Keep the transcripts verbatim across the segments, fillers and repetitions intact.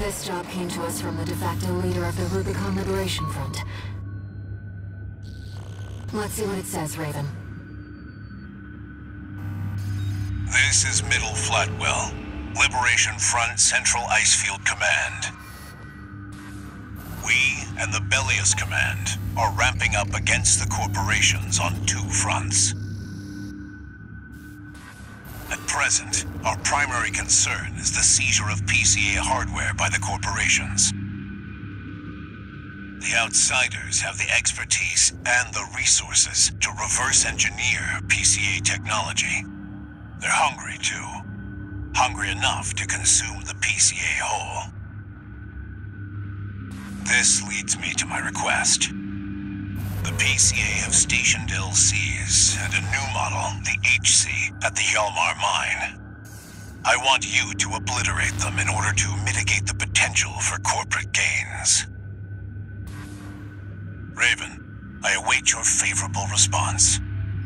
This job came to us from the de facto leader of the Rubicon Liberation Front. Let's see what it says, Raven. This is Middle Flatwell, Liberation Front Central Icefield Command. We and the Bellius Command are ramping up against the corporations on two fronts. At present, our primary concern is the seizure of P C A hardware by the corporations. The outsiders have the expertise and the resources to reverse engineer P C A technology. They're hungry too. Hungry enough to consume the P C A whole. This leads me to my request. The P C A have stationed L Cs and a new model, the H C, at the Hjalmar mine. I want you to obliterate them in order to mitigate the potential for corporate gains. Raven, I await your favorable response.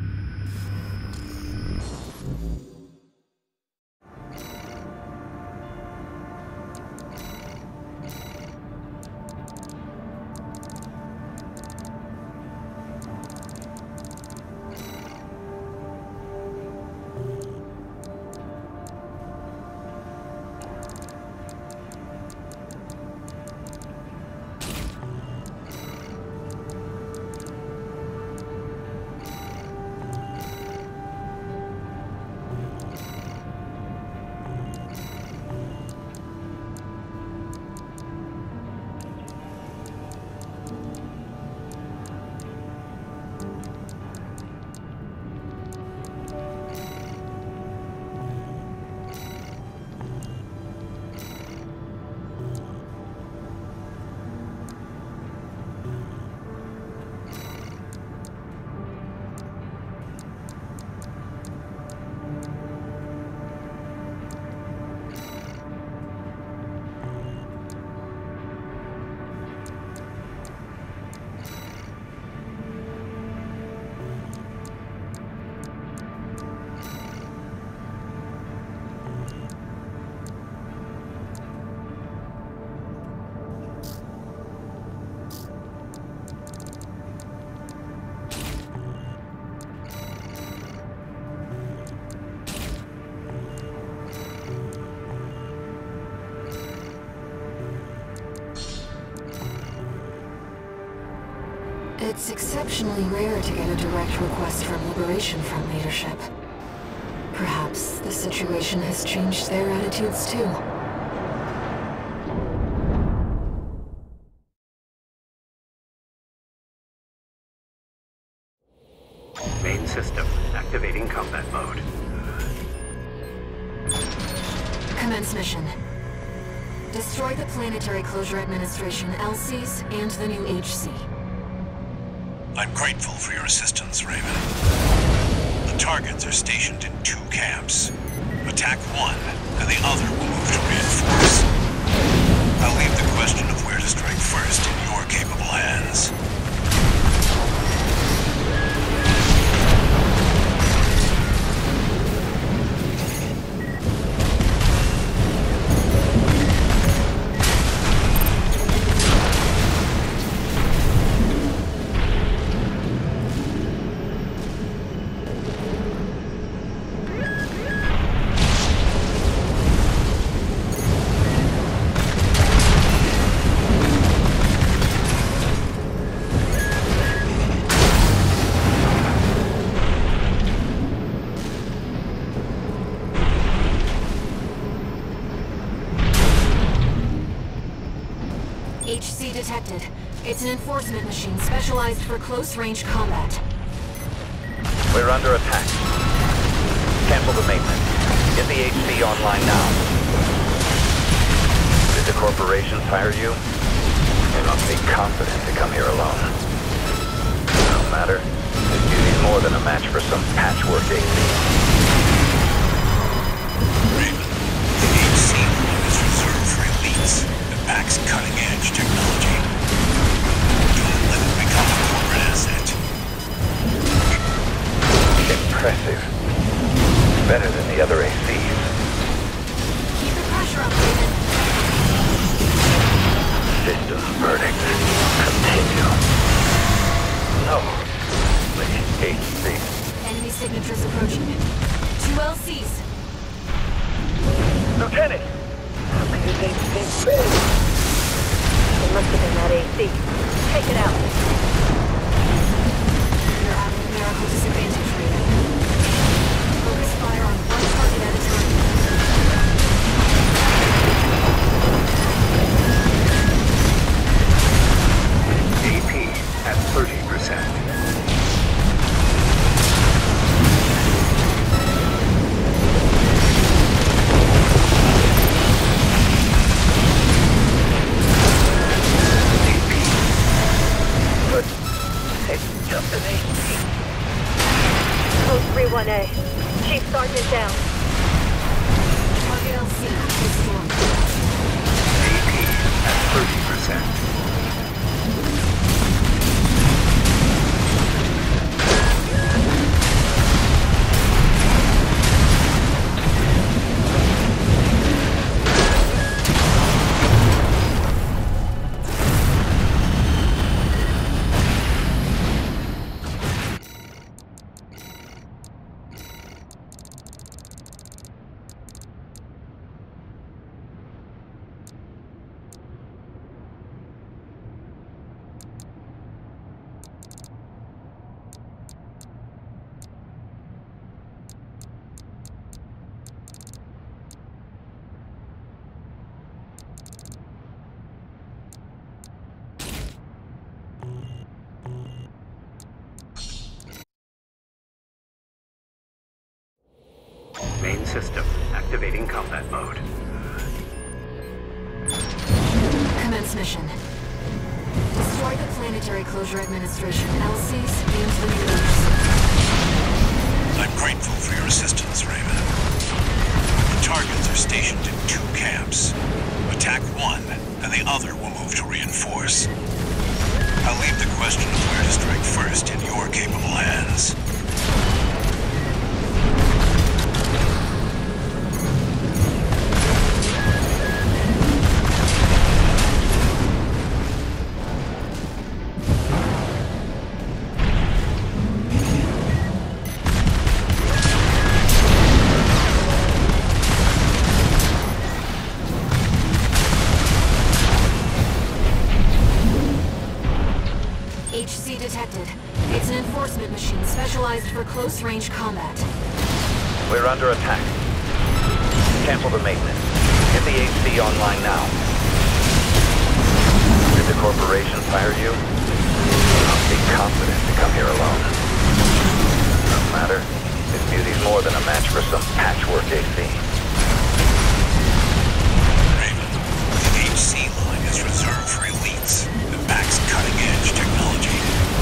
It's exceptionally rare to get a direct request from Liberation Front leadership. Perhaps the situation has changed their attitudes too. Main system, activating combat mode. Commence mission. Destroy the Planetary Closure Administration L Cs and the new H C. I'm grateful for your assistance, Raven. The targets are stationed in two camps. Attack one, and the other will move to reinforce. I'll leave the question of where to strike first in your capable hands. H C detected. It's an enforcement machine specialized for close-range combat. We're under attack. Cancel the Mainline. Get the H C online now. Did the corporations hire you? They must be confident to come here alone. No matter. This duty's more than a match for some patchwork A C. Raven, the H C is reserved for elites and packs cutting-edge technology. Don't let it become a corporate asset. Impressive. Better than the other A Cs. Keep the pressure up, Raven. Systems burning. Continue. No. The H C. Enemy signatures approaching. Two L Cs. Lieutenant! How could this H C fail? It must have been that A C. Take it out. You're at a numerical disadvantage, Raven. Focus fire on one target at a time. A P at thirty percent. three one A. Chief Sergeant down. Target L C destroyed. A P at thirty percent. Main system activating combat mode. Commence mission. Destroy the Planetary Closure Administration L Cs and the leaders. I'm grateful for your assistance, Raven. The targets are stationed in two camps. Attack one, and the other will move to reinforce. I'll leave the question of where to strike first in your capable hands. H C detected. It's an enforcement machine specialized for close-range combat. We're under attack. Cancel the maintenance. Get the H C online now. Did the corporation fire you? Don't be confident to come here alone. No matter. This beauty's more than a match for some patchwork A C. Raven, the H C line is reserved for elites that backs cutting-edge technology.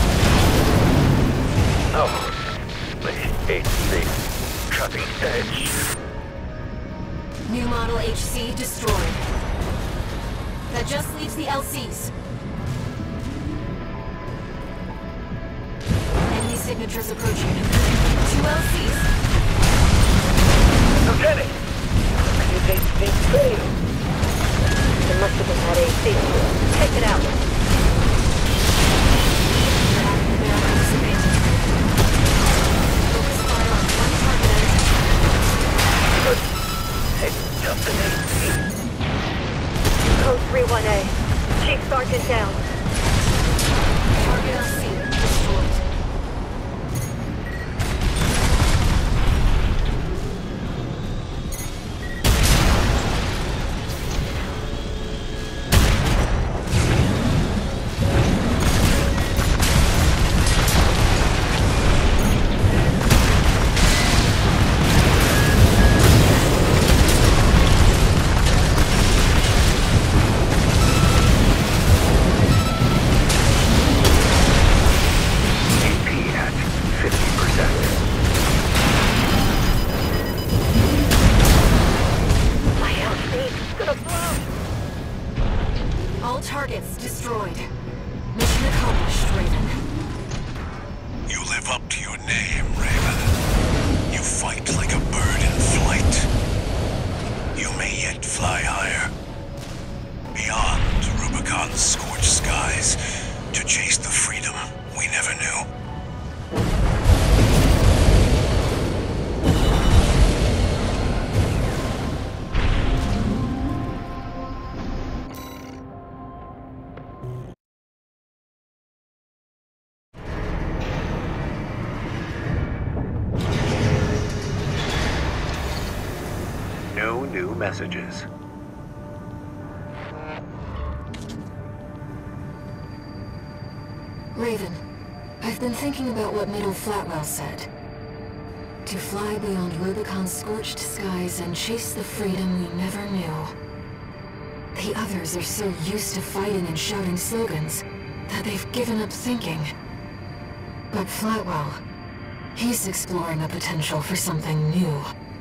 No. The H C. Cutting edge. New model H C destroyed. That just leaves the L Cs. Enemy signatures approaching. Two L Cs. Lieutenant! How could this H C fail? It must have been that A C. Take it out. You're at a numerical disadvantage. Focus fire on one target at a time. But it's just an H C. Code three one A. Chief Sergeant down. Target L C destroyed. no new messages. Raven, I've been thinking about what Middle Flatwell said. To fly beyond Rubicon's scorched skies and chase the freedom we never knew. The others are so used to fighting and shouting slogans that they've given up thinking. But Flatwell, he's exploring a potential for something new.